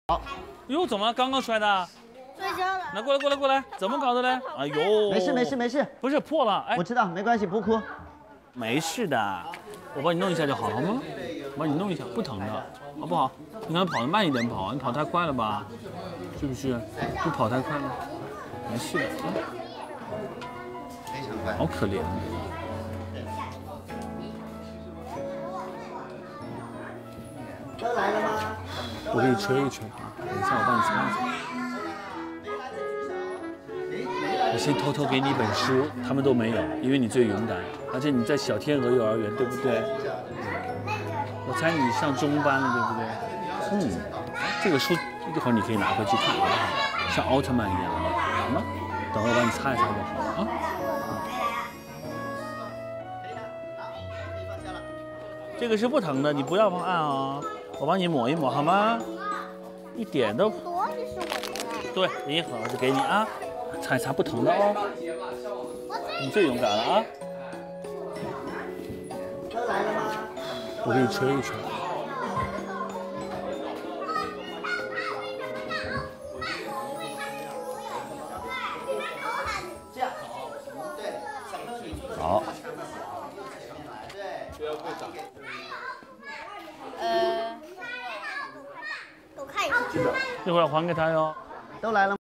好， 哟，怎么了？刚刚摔的？ 摔跤了。 来，过来，怎么搞的嘞？哎呦， 没事， 不是破了，哎， 我知道，没关系，不哭。 没事的，我帮你弄一下就好，好吗？我帮你弄一下，不疼的，好不好？你刚才跑得慢一点跑，你跑太快了吧？是不是？你跑太快了，没事的， 非常快。 好可怜。 都来了吗？ 我给你吹一吹啊，等一下我帮你擦一擦。我先偷偷给你一本书，他们都没有，因为你最勇敢，而且你在小天鹅幼儿园，对不对？我猜你上中班了，对不对？这个书一会儿你可以拿回去看，好不好？像奥特曼一样，好吗？等会我帮你擦一擦就好了啊。这个是不疼的，你不要碰按啊。 我帮你抹一抹好吗？一点都。 多的是我的。 对，一会儿就给你啊，擦一擦不疼的哦。你最勇敢了啊！ 都来了吗？ 我给你吹一吹。 这样，对，想到你说的。 好。 对，不要过长。 我看一下。 一会儿还给他哟。 都来了。